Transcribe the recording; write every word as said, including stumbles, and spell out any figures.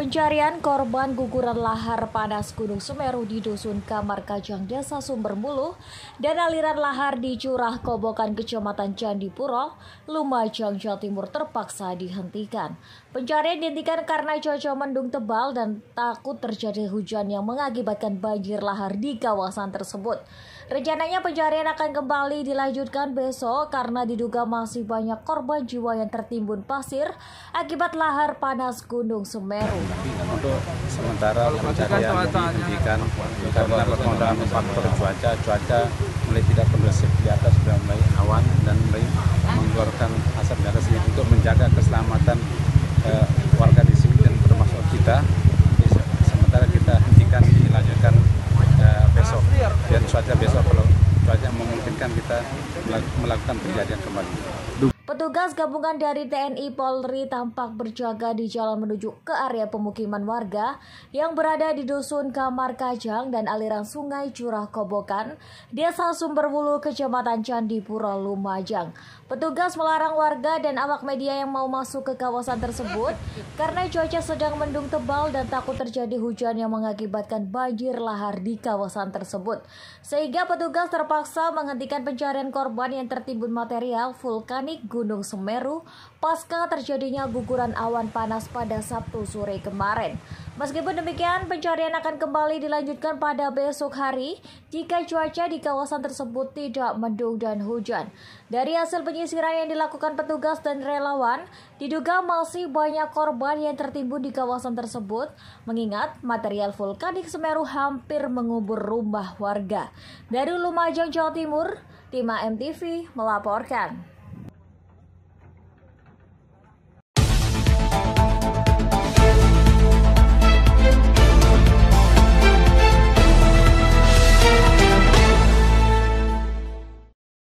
Pencarian korban guguran lahar panas Gunung Semeru di Dusun Kamar Kajang, Desa Sumbermuluh, dan aliran lahar di Curah Kobokan, Kecamatan Candipuro, Lumajang, Jawa Timur terpaksa dihentikan. Pencarian dihentikan karena cuaca mendung tebal dan takut terjadi hujan yang mengakibatkan banjir lahar di kawasan tersebut. Rencananya pencarian akan kembali dilanjutkan besok karena diduga masih banyak korban jiwa yang tertimbun pasir akibat lahar panas Gunung Semeru. Untuk sementara pencarian dihentikan karena perkembangan faktor cuaca, cuaca mulai tidak kondusif, di atas sudah mulai awan dan mulai mengeluarkan asap di atas untuk menjaga keselamatan eh, warga di sini dan termasuk kita. Sementara kita hentikan dilanjutkan eh, besok, dan cuaca besok kalau cuaca memungkinkan kita melakukan pencarian kembali. Petugas gabungan dari T N I Polri tampak berjaga di jalan menuju ke area pemukiman warga yang berada di Dusun Kamar Kajang dan aliran Sungai Curah Kobokan, Desa Sumbermuluh, Kecamatan Candipuro, Lumajang. Petugas melarang warga dan awak media yang mau masuk ke kawasan tersebut karena cuaca sedang mendung tebal dan takut terjadi hujan yang mengakibatkan banjir lahar di kawasan tersebut. Sehingga petugas terpaksa menghentikan pencarian korban yang tertimbun material vulkanik Gunung Semeru pasca terjadinya guguran awan panas pada Sabtu sore kemarin. Meskipun demikian, pencarian akan kembali dilanjutkan pada besok hari jika cuaca di kawasan tersebut tidak mendung dan hujan. Dari hasil penyisiran yang dilakukan petugas dan relawan, diduga masih banyak korban yang tertimbun di kawasan tersebut, mengingat material vulkanik Semeru hampir mengubur rumah warga. Dari Lumajang, Jawa Timur, Tim A M T V melaporkan.